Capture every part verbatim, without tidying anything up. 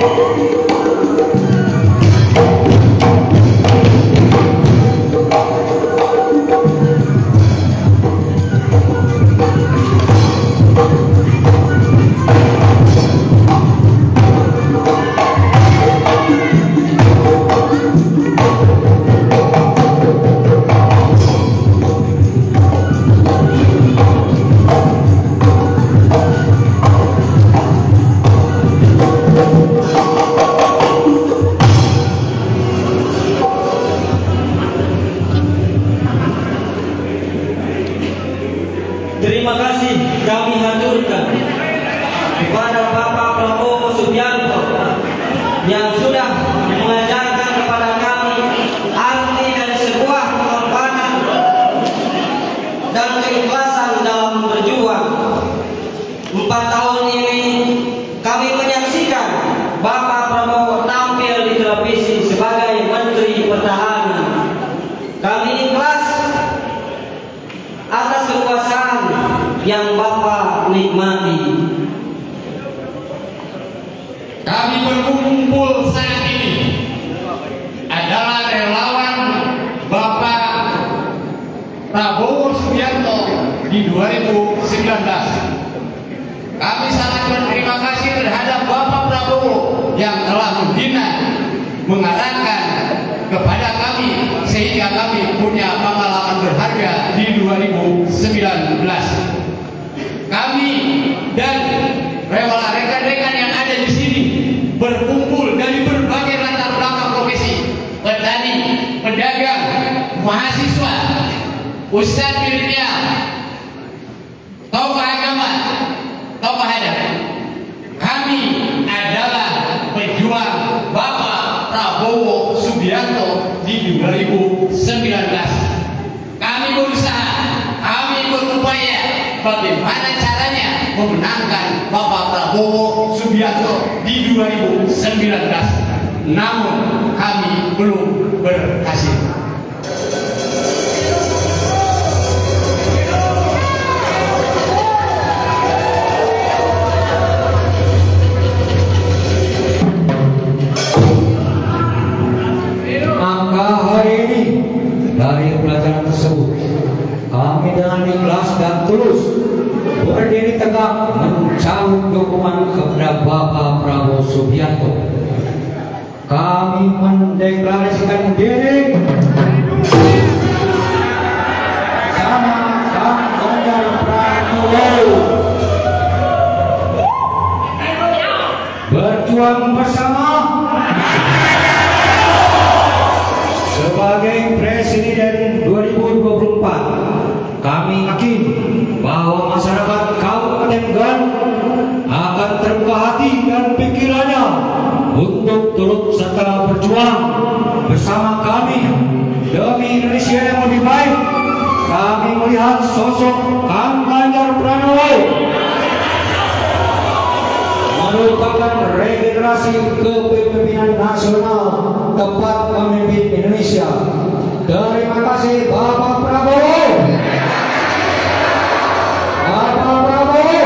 Terima kasih kami haturkan kepada Bapak Prabowo Subianto yang sudah mengajarkan kepada kami arti dari sebuah pengorbanan dan keikhlasan dalam berjuang. Empat tahun ini kami menyaksikan Bapak Prabowo tampil di televisi sebagai Menteri Pertahanan. Kami ikhlas atas kekuasaan yang Bapak nikmati. Kami berkumpul saat ini adalah relawan Bapak Prabowo Subianto di dua ribu sembilan belas. Kami sangat berterima kasih terhadap Bapak Prabowo yang telah membina, mengarahkan kepada kami sehingga kami punya pengalaman berharga di dua ribu sembilan belas. Kami dan relawan rekan-rekan yang ada di sini berkumpul dari berbagai latar belakang profesi: petani, pedagang, mahasiswa, ustadz milenial, tokoh agama, tokoh adat. Kami adalah pejuang Bapak Prabowo Subianto di dua ribu sembilan belas. Kami berusaha, kami berupaya bagaimana caranya memenangkan Bapak Prabowo Subianto di dua ribu sembilan belas. Namun kami belum berhasil. Maka hari ini dari pelajaran tersebut kami dengan ikhlas dan tulus berdiri tegak mencabut dukungan kepada Bapak Prabowo Subianto. Kami mendeklarasikan diri sama Kang Ganjar Pranowo, berjuang bersama sebagai Presiden dua ribu dua puluh empat. Kami yakin bahwa masyarakat Kabupaten Garut akan terbuka hati dan pikirannya untuk turut serta berjuang bersama kami demi Indonesia yang lebih baik. Kami melihat sosok Kang Ganjar Pranowo merupakan regenerasi kepemimpinan nasional tepat memimpin Indonesia. Terima kasih Bapak Prabowo. Bapak Prabowo.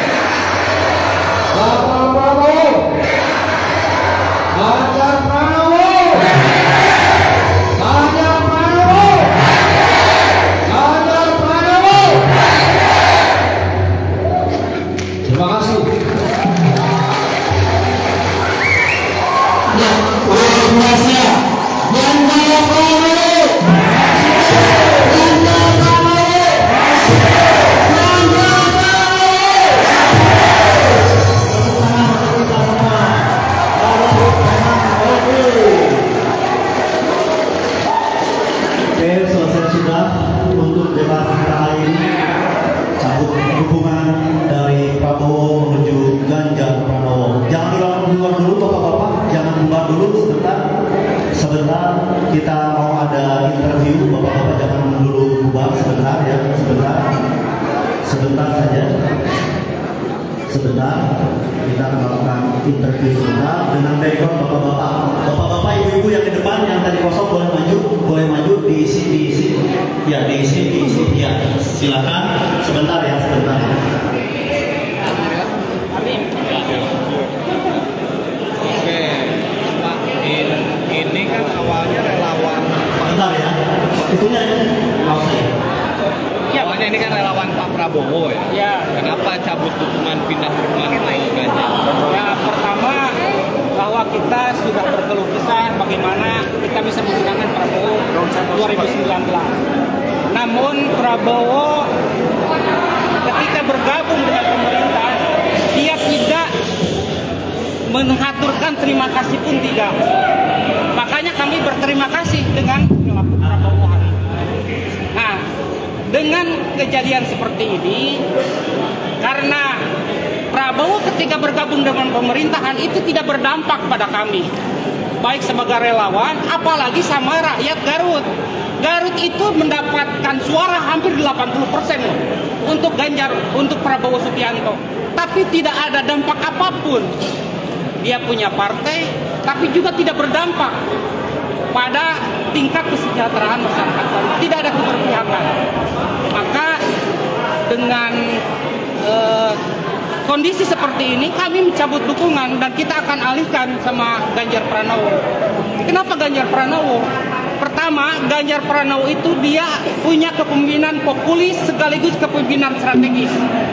Bapak Prabowo. Ganjar Pranowo. Ganjar Pranowo. Ganjar Pranowo. Terima kasih. Kita mau ada interview, bapak-bapak jangan dulu bubar sebentar ya, sebentar, sebentar saja, sebentar. Kita melakukan interview sebentar dengan background bapak-bapak, bapak-bapak, ibu-ibu yang di depan yang tadi kosong boleh maju, boleh maju diisi, diisi, ya diisi, diisi, ya silakan sebentar ya, sebentar. Oke. Prabowo ya. Ya. Kenapa cabut dukungan pindah dukungan ke Ganjar? Ya, pertama bahwa kita sudah berkeluh kesah bagaimana kita bisa menggunakan Prabowo dua ribu sembilan belas. Namun Prabowo ketika bergabung dengan pemerintah, dia tidak mengaturkan terima kasih pun tidak. Makanya kami berterima kasih dengan perilaku Prabowo hari ini. Nah, dengan kejadian seperti ini, karena Prabowo ketika bergabung dengan pemerintahan itu tidak berdampak pada kami, baik sebagai relawan, apalagi sama rakyat Garut. Garut itu mendapatkan suara hampir delapan puluh persen untuk Ganjar, untuk Prabowo Subianto. Tapi tidak ada dampak apapun. Dia punya partai, tapi juga tidak berdampak pada tingkat kesejahteraan masyarakat. Tidak ada keberpihakan. Maka dengan eh, kondisi seperti ini, kami mencabut dukungan dan kita akan alihkan sama Ganjar Pranowo. Kenapa Ganjar Pranowo? Pertama, Ganjar Pranowo itu dia punya kepemimpinan populis sekaligus kepemimpinan strategis.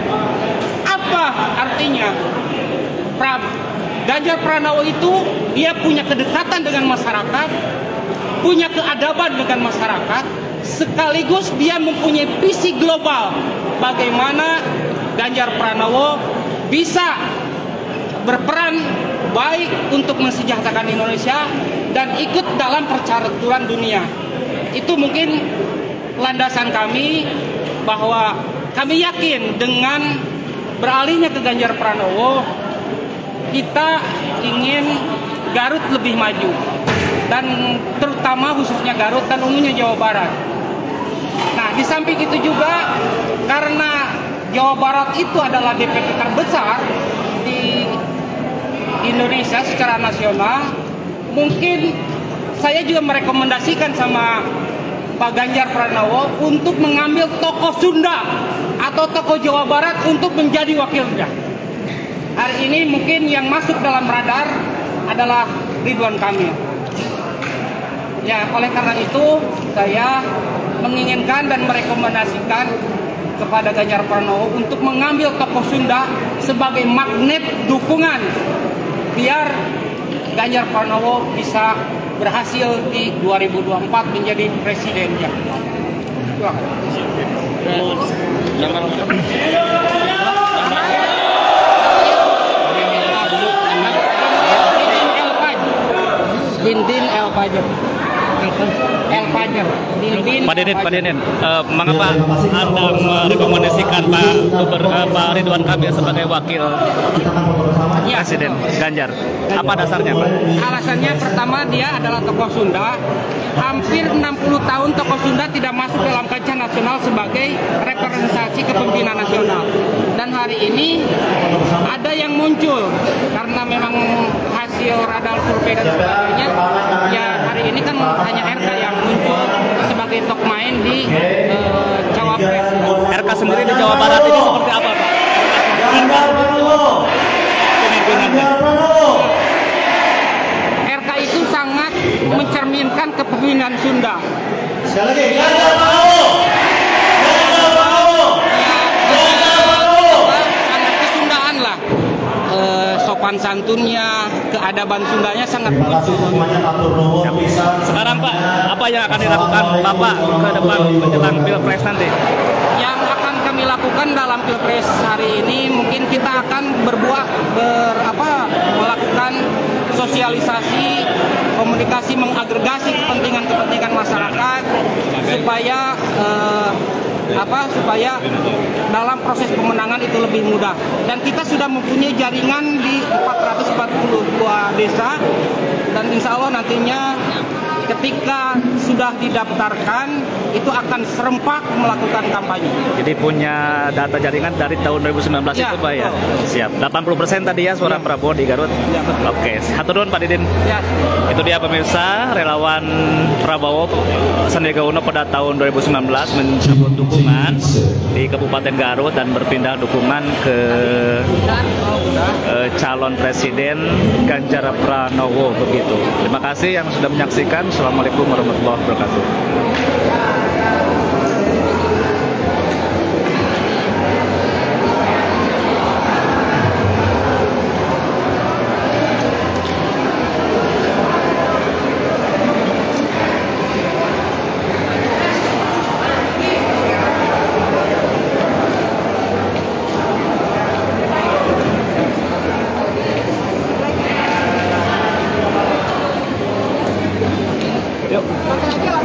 Apa artinya? Pra, Ganjar Pranowo itu dia punya kedekatan dengan masyarakat, punya keadaban dengan masyarakat, sekaligus dia mempunyai visi global. Bagaimana Ganjar Pranowo bisa berperan baik untuk mensejahterakan Indonesia dan ikut dalam percaturan dunia. Itu mungkin landasan kami bahwa kami yakin dengan beralihnya ke Ganjar Pranowo, kita ingin Garut lebih maju, dan terutama khususnya Garut dan umumnya Jawa Barat. Nah, di samping itu juga karena Jawa Barat itu adalah D P P terbesar di Indonesia secara nasional, mungkin saya juga merekomendasikan sama Pak Ganjar Pranowo untuk mengambil tokoh Sunda atau tokoh Jawa Barat untuk menjadi wakilnya. Hari ini mungkin yang masuk dalam radar adalah Ridwan Kamil. Ya, oleh karena itu saya menginginkan dan merekomendasikan kepada Ganjar Pranowo untuk mengambil tokoh Sunda sebagai magnet dukungan biar Ganjar Pranowo bisa berhasil di dua ribu dua puluh empat menjadi presidennya. Dindin El Fajar. El Fajar. Dindin. Pak Deden, Pak Deden, uh, mengapa Anda merekomendasikan Pak Ber, uh, Pak Ridwan Kamil sebagai wakil ya. Presiden Ganjar? Apa dasarnya, Pak? Alasannya pertama, dia adalah tokoh Sunda. Hampir enam puluh tahun tokoh Sunda tidak masuk dalam kancah nasional sebagai representasi kepemimpinan nasional. Dan hari ini ada yang muncul karena memang hasil radar survei dan sebagainya. Ya, hari ini kan hanya R K yang muncul sebagai top main di uh, Cawapres. R K sendiri di Jawa Barat ini seperti apa, Pak? Pemimpinannya. R K itu sangat mencerminkan kepemimpinan Sunda. Sekali lagi, Ganjar Pranowo. Ganjar Pranowo. Sangat kesundaan lah. Eh, sopan santunnya, keadaban Sundanya sangat Terima kasih semuanya, atur nuhun pisan. Sekarang Pak, apa yang akan dilakukan Bapak ke depan menjelang Pilpres nanti? yang akan kami lakukan dalam Pilpres hari ini, mungkin kita akan berbuat ber, apa, melakukan sosialisasi, komunikasi, mengagregasi kepentingan-kepentingan masyarakat supaya eh, apa supaya dalam proses pemenangan itu lebih mudah. Dan kita sudah mempunyai jaringan di empat ratus empat puluh dua desa, dan insya Allah nantinya ketika sudah didaftarkan itu akan serempak melakukan kampanye. Jadi punya data jaringan dari tahun dua ribu sembilan belas Ya, itu Pak ya? betul. Siap. delapan puluh persen tadi ya suara Ya. Prabowo di Garut? Ya, betul. Oke. Hatur nuhun Pak Didin. Ya. Itu dia pemirsa, relawan Prabowo Sandiaga Uno pada tahun dua ribu sembilan belas mencabut dukungan di Kabupaten Garut dan berpindah dukungan ke eh, calon presiden Ganjar Pranowo begitu. Terima kasih yang sudah menyaksikan. Assalamualaikum warahmatullahi wabarakatuh. Langsung aja